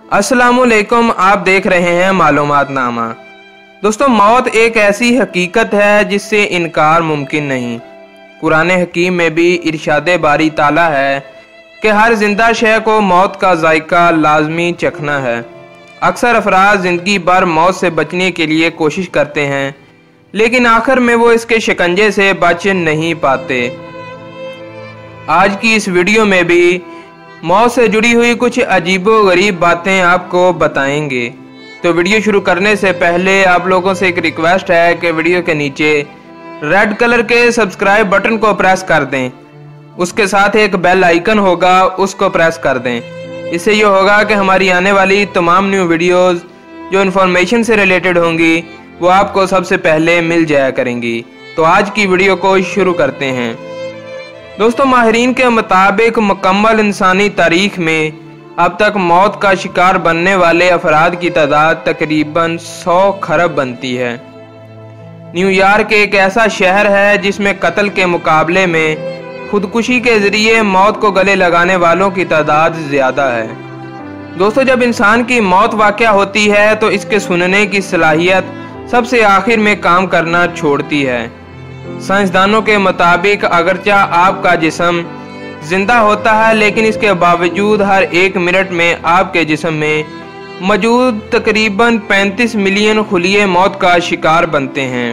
अस्सलामुअलैकुम, आप देख रहे हैं मालूमात नामा। दोस्तों, मौत एक ऐसी हकीकत है जिससे इनकार मुमकिन नहीं। कुरान हकीम में भी इरशाद बारी ताला है कि हर जिंदा शय को मौत का जायका लाजमी चखना है। अक्सर अफराद ज़िंदगी भर मौत से बचने के लिए कोशिश करते हैं, लेकिन आखिर में वो इसके शिकंजे से बच नहीं पाते। आज की इस वीडियो में भी मौत से जुड़ी हुई कुछ अजीबो गरीब बातें आपको बताएंगे। तो वीडियो शुरू करने से पहले आप लोगों से एक रिक्वेस्ट है कि वीडियो के नीचे रेड कलर के सब्सक्राइब बटन को प्रेस कर दें। उसके साथ एक बेल आइकन होगा, उसको प्रेस कर दें। इससे ये होगा कि हमारी आने वाली तमाम न्यू वीडियोस जो इन्फॉर्मेशन से रिलेटेड होंगी वो आपको सबसे पहले मिल जाया करेंगी। तो आज की वीडियो को शुरू करते हैं। दोस्तों, माहिरीन के मुताबिक मुकम्मल इंसानी तारीख में अब तक मौत का शिकार बनने वाले अफराद की तादाद तकरीबन 100 खरब बनती है। न्यूयॉर्क एक ऐसा शहर है जिसमें कत्ल के मुकाबले में खुदकुशी के जरिए मौत को गले लगाने वालों की तादाद ज़्यादा है। दोस्तों, जब इंसान की मौत वाक़या होती है तो इसके सुनने की सलाहियत सबसे आखिर में काम करना छोड़ती है। साइंसदानों के मुताबिक अगरचा आपका जिस्म जिंदा होता है, लेकिन इसके बावजूद हर एक मिनट में आपके जिस्म में मौजूद तकरीबन 35 मिलियन खुलिये मौत का शिकार बनते हैं।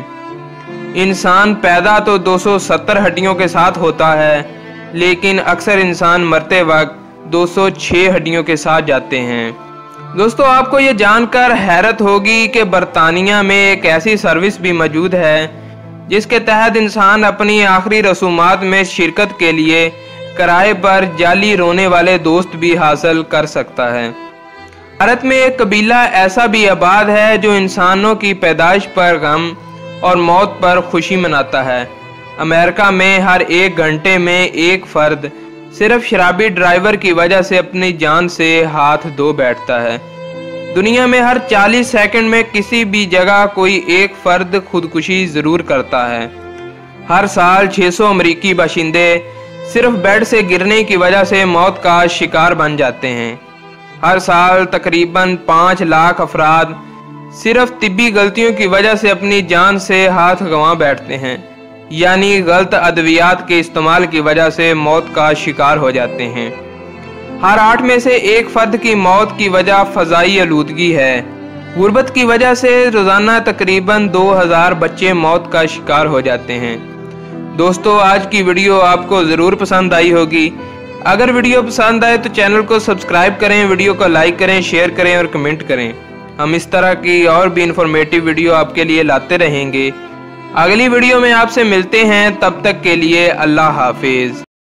इंसान पैदा तो 270 हड्डियों के साथ होता है, लेकिन अक्सर इंसान मरते वक्त 206 हड्डियों के साथ जाते हैं। दोस्तों, आपको ये जानकर हैरत होगी कि बरतानिया में एक ऐसी सर्विस भी मौजूद है जिसके तहत इंसान अपनी आखिरी रसूमात में शिरकत के लिए किराए पर जाली रोने वाले दोस्त भी हासिल कर सकता है। भारत में एक कबीला ऐसा भी आबाद है जो इंसानों की पैदाइश पर गम और मौत पर खुशी मनाता है। अमेरिका में हर 1 घंटे में एक फर्द सिर्फ शराबी ड्राइवर की वजह से अपनी जान से हाथ धो बैठता है। दुनिया में हर 40 सेकंड में किसी भी जगह कोई एक फर्द खुदकुशी जरूर करता है। हर साल 600 अमरीकी बाशिंदे सिर्फ बेड से गिरने की वजह से मौत का शिकार बन जाते हैं। हर साल तकरीबन 5 लाख अफराद सिर्फ तिब्बी गलतियों की वजह से अपनी जान से हाथ गंवा बैठते हैं, यानी गलत अद्वियात के इस्तेमाल की वजह से मौत का शिकार हो जाते हैं। हर 8 में से एक फर्द की मौत की वजह फजाई आलूदगी है। गुर्बत की वजह से रोजाना तकरीबन 2000 बच्चे मौत का शिकार हो जाते हैं। दोस्तों, आज की वीडियो आपको ज़रूर पसंद आई होगी। अगर वीडियो पसंद आए तो चैनल को सब्सक्राइब करें, वीडियो को लाइक करें, शेयर करें और कमेंट करें। हम इस तरह की और भी इंफॉर्मेटिव वीडियो आपके लिए लाते रहेंगे। अगली वीडियो में आपसे मिलते हैं, तब तक के लिए अल्लाह हाफिज।